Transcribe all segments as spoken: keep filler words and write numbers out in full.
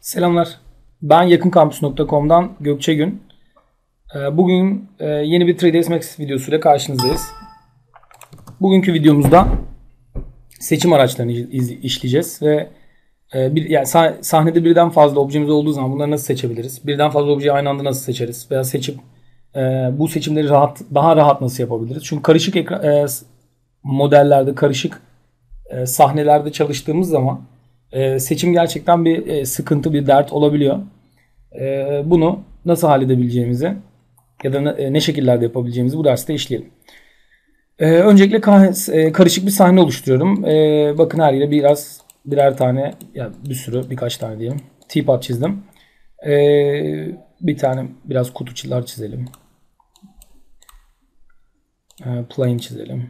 Selamlar. Ben yakınkampüs nokta com'dan Gökçe Gün. Bugün yeni bir üç D S Max videosuyla karşınızdayız. Bugünkü videomuzda seçim araçlarını işleyeceğiz ve bir, yani sahnede birden fazla objemiz olduğu zaman bunları nasıl seçebiliriz? Birden fazla objeyi aynı anda nasıl seçeriz? Veya seçip bu seçimleri rahat, daha rahat nasıl yapabiliriz? Çünkü karışık ekran, modellerde, karışık sahnelerde çalıştığımız zaman seçim gerçekten bir sıkıntı, bir dert olabiliyor. Bunu nasıl halledebileceğimizi ya da ne şekillerde yapabileceğimizi bu derste işleyelim. Öncelikle karışık bir sahne oluşturuyorum. Bakın her yere biraz birer tane, yani bir sürü, birkaç tane diyelim, teapot çizdim. Bir tane biraz kutuçlar çizelim. Plane çizelim.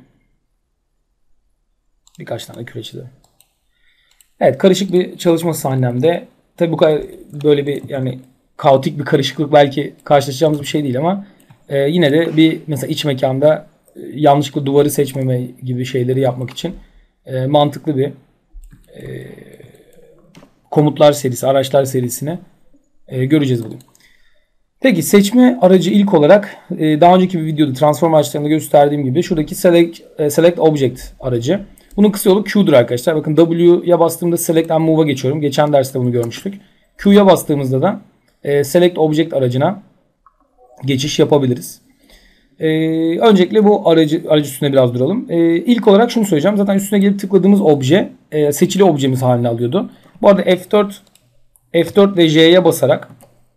Birkaç tane küre çizelim. Evet, karışık bir çalışma sahnemde. Tabii bu kadar böyle bir, yani kaotik bir karışıklık belki karşılaşacağımız bir şey değil ama e, yine de bir mesela iç mekanda e, yanlışlıkla duvarı seçmeme gibi şeyleri yapmak için e, mantıklı bir e, komutlar serisi, araçlar serisini e, göreceğiz bugün. Peki seçme aracı ilk olarak e, daha önceki bir videoda transform araçlarında gösterdiğim gibi şuradaki select, e, select object aracı. Bunun kısa yolu Q'dur arkadaşlar. Bakın W'ya bastığımda Select and Move'a geçiyorum. Geçen derste bunu görmüştük. Q'ya bastığımızda da e, Select Object aracına geçiş yapabiliriz. E, öncelikle bu aracı, aracı üstüne biraz duralım. E, ilk olarak şunu söyleyeceğim. Zaten üstüne gelip tıkladığımız obje e, seçili objemiz haline alıyordu. Bu arada F dört F dört ve J'ye basarak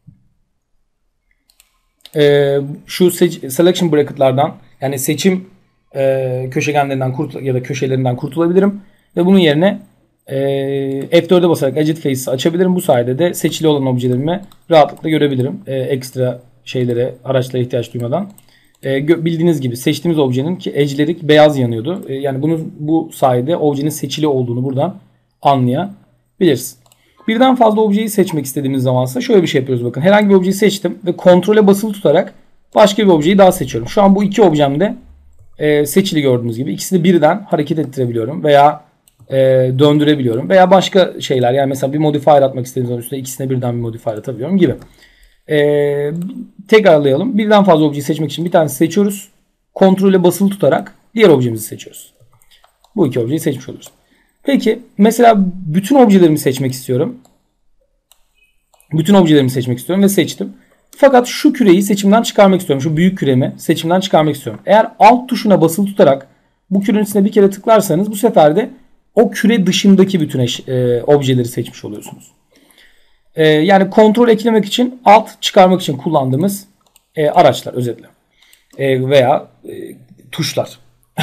e, şu selection bracket'lardan, yani seçim e, köşegenlerinden kurtul ya da köşelerinden kurtulabilirim ve bunun yerine e, F dört'e basarak Edit Faces'i açabilirim. Bu sayede de seçili olan objelerimi rahatlıkla görebilirim. E, ekstra şeylere, araçlara ihtiyaç duymadan. E, bildiğiniz gibi seçtiğimiz objenin ki edge'leri beyaz yanıyordu. E, yani bunun bu sayede objenin seçili olduğunu buradan anlayabiliriz. Birden fazla objeyi seçmek istediğimiz zamansa şöyle bir şey yapıyoruz. Bakın herhangi bir objeyi seçtim ve kontrole basılı tutarak başka bir objeyi daha seçiyorum. Şu an bu iki objemde e, seçili gördüğünüz gibi. İkisini birden hareket ettirebiliyorum veya e, döndürebiliyorum. Veya başka şeyler, yani mesela bir modifier atmak istediğim zaman üstüne ikisine birden bir modifier atabiliyorum gibi. E, tekrarlayalım. Birden fazla objeyi seçmek için bir tanesini seçiyoruz. Kontrole basılı tutarak diğer objemizi seçiyoruz. Bu iki objeyi seçmiş oluruz. Peki mesela bütün objelerimi seçmek istiyorum. Bütün objelerimi seçmek istiyorum ve seçtim. Fakat şu küreyi seçimden çıkarmak istiyorum. Şu büyük küremi seçimden çıkarmak istiyorum. Eğer alt tuşuna basılı tutarak bu kürenin üstüne bir kere tıklarsanız bu sefer de o küre dışındaki bütün eş, e, objeleri seçmiş oluyorsunuz. E, yani kontrol eklemek için, alt çıkarmak için kullandığımız e, araçlar özetle. E, veya e, tuşlar.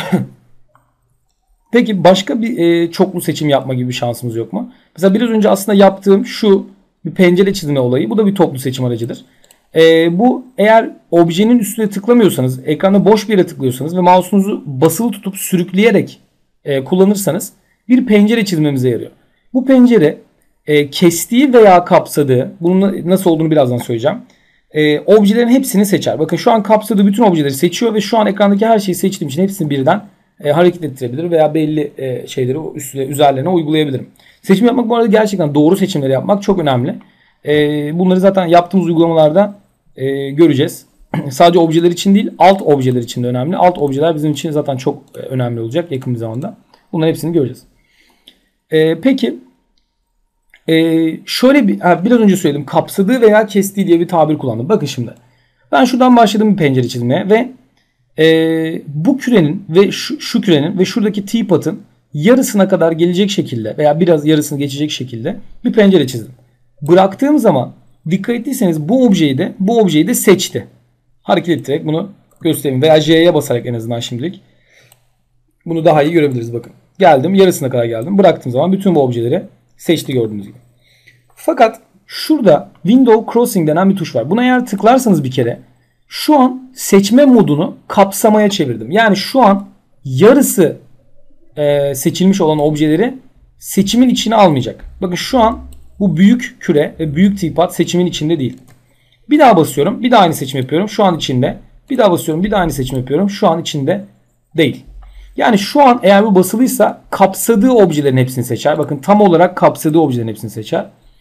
Peki başka bir e, çoklu seçim yapma gibi bir şansımız yok mu? Mesela biraz önce aslında yaptığım şu bir pencere çizme olayı. Bu da bir toplu seçim aracıdır. E, bu eğer objenin üstüne tıklamıyorsanız, ekranda boş bir yere tıklıyorsanız ve mouse'unuzu basılı tutup sürükleyerek e, kullanırsanız bir pencere çizmemize yarıyor. Bu pencere e, kestiği veya kapsadığı, bunun nasıl olduğunu birazdan söyleyeceğim. E, objelerin hepsini seçer. Bakın şu an kapsadığı bütün objeleri seçiyor ve şu an ekrandaki her şeyi seçtiğim için hepsini birden e, hareket ettirebilir veya belli e, şeyleri üstüne, üzerlerine uygulayabilirim. Seçim yapmak bu arada gerçekten doğru seçimleri yapmak çok önemli. E, bunları zaten yaptığımız uygulamalarda e, göreceğiz. Sadece objeler için değil, alt objeler için de önemli. Alt objeler bizim için zaten çok e, önemli olacak yakın bir zamanda. Bunların hepsini göreceğiz. E, peki e, şöyle bir, ha, biraz önce söyledim, kapsadığı veya kestiği diye bir tabir kullandım. Bakın şimdi ben şuradan başladım bir pencere çizmeye ve e, bu kürenin ve şu, şu kürenin ve şuradaki teapot'ın yarısına kadar gelecek şekilde veya biraz yarısını geçecek şekilde bir pencere çizdim. Bıraktığım zaman dikkat ettiyseniz bu objeyi de bu objeyi de seçti. Hareket ettirerek bunu göstereyim veya J'ye basarak en azından şimdilik bunu daha iyi görebiliriz. Bakın geldim, yarısına kadar geldim, bıraktığım zaman bütün bu objeleri seçti gördüğünüz gibi. Fakat şurada Window Crossing denen bir tuş var. Buna eğer tıklarsanız bir kere şu an seçme modunu kapsamaya çevirdim. Yani şu an yarısı e, seçilmiş olan objeleri seçimin içine almayacak. Bakın şu an bu büyük küre ve büyük teapot seçimin içinde değil. Bir daha basıyorum. Bir daha aynı seçim yapıyorum. Şu an içinde. Bir daha basıyorum. Bir daha aynı seçim yapıyorum. Şu an içinde değil. Yani şu an eğer bu basılıysa kapsadığı objelerin hepsini seçer. Bakın tam olarak kapsadığı objelerin hepsini seçer.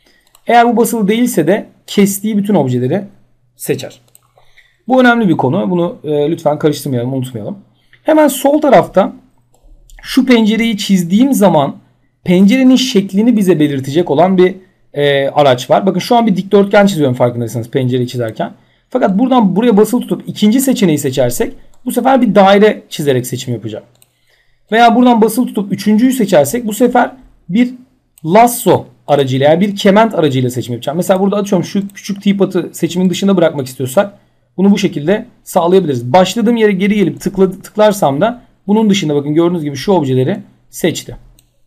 Eğer bu basılı değilse de kestiği bütün objeleri seçer. Bu önemli bir konu. Bunu e, lütfen karıştırmayalım, unutmayalım. Hemen sol tarafta şu pencereyi çizdiğim zaman pencerenin şeklini bize belirtecek olan bir e, araç var. Bakın şu an bir dikdörtgen çiziyorum farkındaysanız pencereyi çizerken. Fakat buradan buraya basılı tutup ikinci seçeneği seçersek bu sefer bir daire çizerek seçim yapacağım. Veya buradan basılı tutup üçüncüyü seçersek bu sefer bir lasso aracıyla yani bir kement aracıyla seçim yapacağım. Mesela burada atıyorum şu küçük teapot'ı seçimin dışında bırakmak istiyorsak bunu bu şekilde sağlayabiliriz. Başladığım yere geri gelip tıkla, tıklarsam da bunun dışında bakın gördüğünüz gibi şu objeleri seçti.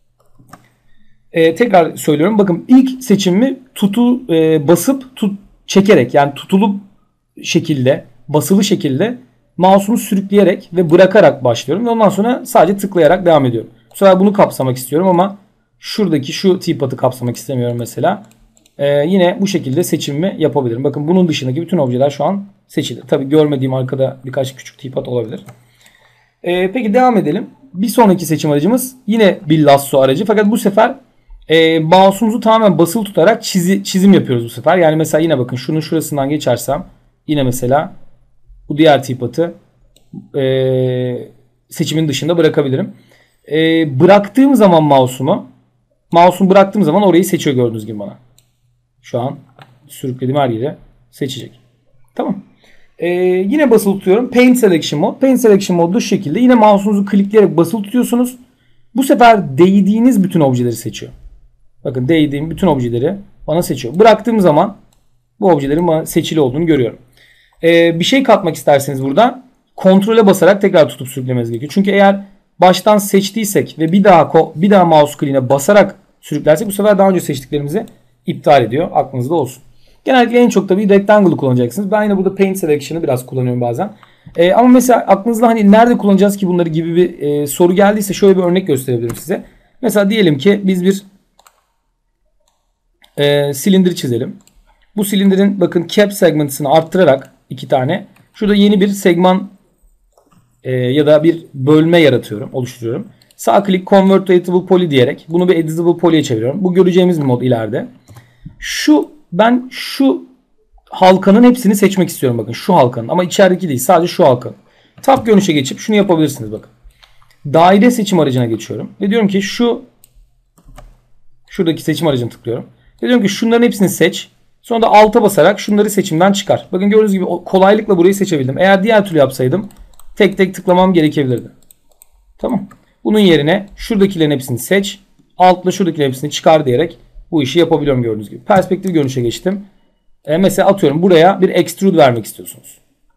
Ee, tekrar söylüyorum. Bakın ilk seçimimi tutu e, basıp tut, çekerek yani tutulu şekilde basılı şekilde mouse'umu sürükleyerek ve bırakarak başlıyorum. Ve ondan sonra sadece tıklayarak devam ediyorum. Bu sefer bunu kapsamak istiyorum ama şuradaki şu teapot'ı kapsamak istemiyorum mesela. Ee, yine bu şekilde seçimimi yapabilirim. Bakın bunun dışındaki bütün objeler şu an seçili. Tabi görmediğim arkada birkaç küçük teapot olabilir. Ee, peki devam edelim. Bir sonraki seçim aracımız yine bir lasso aracı. Fakat bu sefer e, mouse'umuzu tamamen basılı tutarak çizi, çizim yapıyoruz bu sefer. Yani mesela yine bakın şunun şurasından geçersem yine mesela bu diğer teapot'ı e, seçimin dışında bırakabilirim. E, bıraktığım zaman mouse'umu mouse'umu bıraktığım zaman orayı seçiyor gördüğünüz gibi bana. Şu an sürüklediğim her yere seçecek. Tamam. Ee, yine basılı tutuyorum. Paint Selection Mode. Paint Selection Mode şu şekilde. Yine mouse'unuzu klikleyerek basılı tutuyorsunuz. Bu sefer değdiğiniz bütün objeleri seçiyor. Bakın değdiğim bütün objeleri bana seçiyor. Bıraktığım zaman bu objelerin bana seçili olduğunu görüyorum. Ee, bir şey katmak isterseniz burada kontrole basarak tekrar tutup sürüklemeniz gerekiyor. Çünkü eğer baştan seçtiysek ve bir daha bir daha mouse kliğine basarak sürüklersek bu sefer daha önce seçtiklerimizi iptal ediyor. Aklınızda olsun. Genellikle en çok tabii Rectangle'ı kullanacaksınız. Ben yine burada Paint Selection'ı biraz kullanıyorum bazen. Ee, ama mesela aklınızda hani nerede kullanacağız ki bunları gibi bir e, soru geldiyse şöyle bir örnek gösterebilirim size. Mesela diyelim ki biz bir e, silindir çizelim. Bu silindirin bakın cap segments'ını arttırarak iki tane şurada yeni bir segment e, ya da bir bölme yaratıyorum, oluşturuyorum. Sağ klik Convert to Editable Poly diyerek bunu bir Editable Poly'ye çeviriyorum. Bu göreceğimiz bir mod ileride. Şu ben şu halkanın hepsini seçmek istiyorum bakın şu halkanın ama içerideki değil sadece şu halkanın. Tab görünüşe geçip şunu yapabilirsiniz bakın. Daire seçim aracına geçiyorum ve diyorum ki şu şuradaki seçim aracına tıklıyorum. Ve diyorum ki şunların hepsini seç. Sonra da alta basarak şunları seçimden çıkar. Bakın gördüğünüz gibi kolaylıkla burayı seçebildim. Eğer diğer türlü yapsaydım tek tek tıklamam gerekebilirdi. Tamam. Bunun yerine şuradakilerin hepsini seç. Altla şuradakilerin hepsini çıkar diyerek bu işi yapabiliyorum gördüğünüz gibi. Perspektif görünüşe geçtim. E mesela atıyorum buraya bir extrude vermek istiyorsunuz.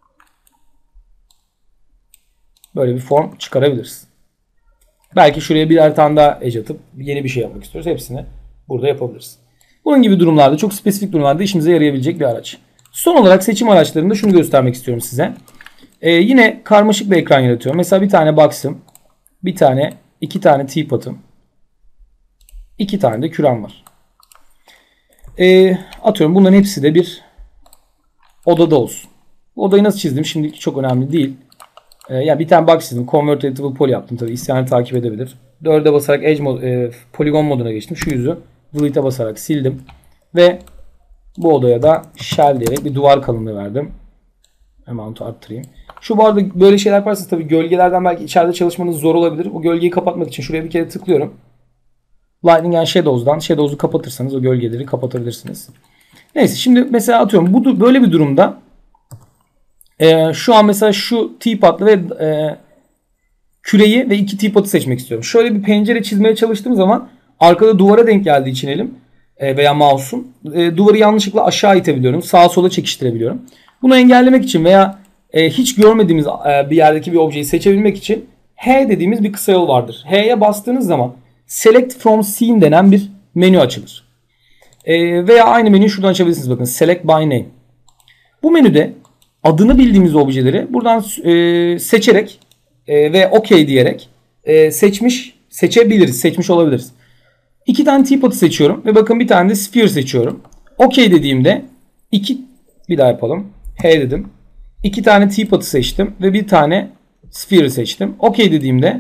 Böyle bir form çıkarabiliriz. Belki şuraya birer tane daha edge atıp yeni bir şey yapmak istiyoruz. Hepsini burada yapabiliriz. Bunun gibi durumlarda çok spesifik durumlarda işimize yarayabilecek bir araç. Son olarak seçim araçlarında şunu göstermek istiyorum size. Ee, yine karmaşık bir ekran yaratıyorum. Mesela bir tane box'ım, bir tane, iki tane teapot'um, iki tane de kürem var. Ee, atıyorum bunların hepsi de bir odada olsun. Bu odayı nasıl çizdim şimdilik çok önemli değil. Ee, yani bir tane box çizdim. Convert Editable Poly yaptım tabii. İsteyenler takip edebilir. dörde basarak Edge mod, e, Polygon moduna geçtim. Şu yüzü Delete'e basarak sildim. Ve bu odaya da Shell diyerek bir duvar kalınlığı verdim. Amount'u arttırayım. Şu bu arada böyle şeyler yaparsanız tabii gölgelerden belki içeride çalışmanız zor olabilir. Bu gölgeyi kapatmak için şuraya bir kere tıklıyorum. Lightning and Shadows'dan Shadows'u kapatırsanız o gölgeleri kapatabilirsiniz. Neyse şimdi mesela atıyorum bu böyle bir durumda e, şu an mesela şu teapot'la ve e, küreyi ve iki teapot'u seçmek istiyorum. Şöyle bir pencere çizmeye çalıştığım zaman arkada duvara denk geldiği için elim e, veya mouse'um e, duvarı yanlışlıkla aşağı itebiliyorum. Sağa sola çekiştirebiliyorum. Bunu engellemek için veya e, hiç görmediğimiz e, bir yerdeki bir objeyi seçebilmek için H dediğimiz bir kısa yol vardır. H'ye bastığınız zaman Select from Scene denen bir menü açılır. E, veya aynı menüyü şuradan açabilirsiniz. Bakın Select by Name. Bu menüde adını bildiğimiz objeleri buradan e, seçerek e, ve OK diyerek e, seçmiş seçebiliriz. Seçmiş olabiliriz. İki tane teapot'u seçiyorum ve bakın bir tane de sphere seçiyorum. OK dediğimde iki bir daha yapalım. H dedim. İki tane teapot'u seçtim ve bir tane sphere seçtim. OK dediğimde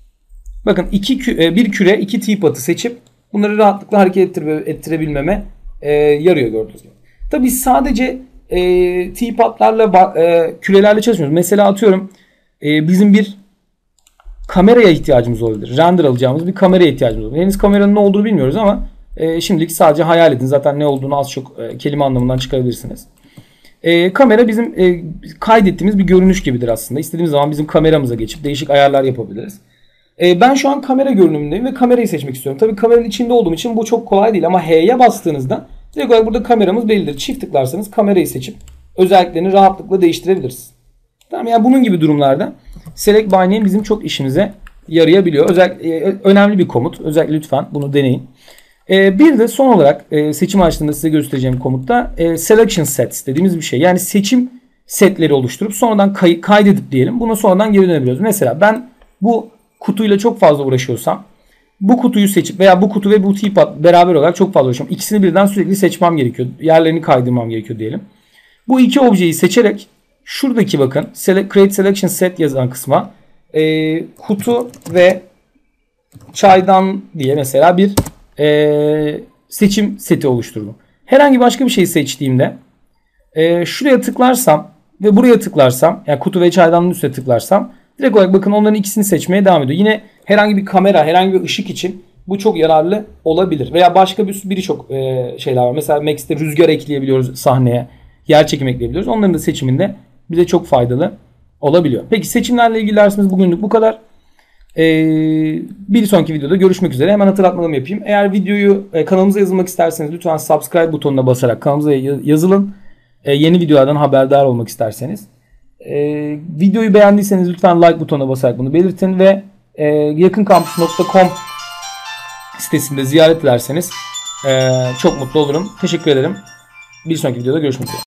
bakın iki bir küre, iki teapot'u seçip bunları rahatlıkla hareket ettire, ettirebilmeme e, yarıyor gördüğünüz gibi. Tabii sadece e, teapotlarla e, kürelerle çalışmıyoruz. Mesela atıyorum e, bizim bir kameraya ihtiyacımız olabilir. Render alacağımız bir kameraya ihtiyacımız olabilir. Henüz kameranın ne olduğunu bilmiyoruz ama e, şimdilik sadece hayal edin. Zaten ne olduğunu az çok e, kelime anlamından çıkarabilirsiniz. E, kamera bizim e, kaydettiğimiz bir görünüş gibidir aslında. İstediğimiz zaman bizim kameramıza geçip değişik ayarlar yapabiliriz. E, ben şu an kamera görünümündeyim ve kamerayı seçmek istiyorum. Tabii kameranın içinde olduğum için bu çok kolay değil ama H'ye bastığınızda direkt olarak burada kameramız bellidir. Çift tıklarsanız kamerayı seçip özelliklerini rahatlıkla değiştirebiliriz. Tamam, yani bunun gibi durumlarda Select by Name bizim çok işimize yarayabiliyor. Özellikle önemli bir komut. Özellikle lütfen bunu deneyin. Ee, bir de son olarak e, seçim açtığında size göstereceğim komutta e, Selection Sets dediğimiz bir şey. Yani seçim setleri oluşturup sonradan kay- kaydedip diyelim. Buna sonradan geri dönebiliyoruz. Mesela ben bu kutuyla çok fazla uğraşıyorsam bu kutuyu seçip veya bu kutu ve bu teapot beraber olarak çok fazla uğraşıyorum. İkisini birden sürekli seçmem gerekiyor. Yerlerini kaydırmam gerekiyor diyelim. Bu iki objeyi seçerek şuradaki bakın Create Selection Set yazan kısma e, kutu ve çaydan diye mesela bir e, seçim seti oluşturdum. Herhangi başka bir şey seçtiğimde e, şuraya tıklarsam ve buraya tıklarsam, yani kutu ve çaydanın üstüne tıklarsam direkt olarak bakın onların ikisini seçmeye devam ediyor. Yine herhangi bir kamera, herhangi bir ışık için bu çok yararlı olabilir. Veya başka bir birçok e, şeyler var. Mesela Max'te rüzgar ekleyebiliyoruz sahneye. Yer çekim ekleyebiliyoruz. Onların da seçiminde bize çok faydalı olabiliyor. Peki seçimlerle ilgili dersimiz bugünlük bu kadar. Ee, bir sonraki videoda görüşmek üzere. Hemen hatırlatmalarımı yapayım. Eğer videoyu e, kanalımıza yazılmak isterseniz lütfen subscribe butonuna basarak kanalımıza yazılın. E, yeni videolardan haberdar olmak isterseniz. E, videoyu beğendiyseniz lütfen like butonuna basarak bunu belirtin ve e, yakınkampüs nokta com sitesinde ziyaret ederseniz e, çok mutlu olurum. Teşekkür ederim. Bir sonraki videoda görüşmek üzere.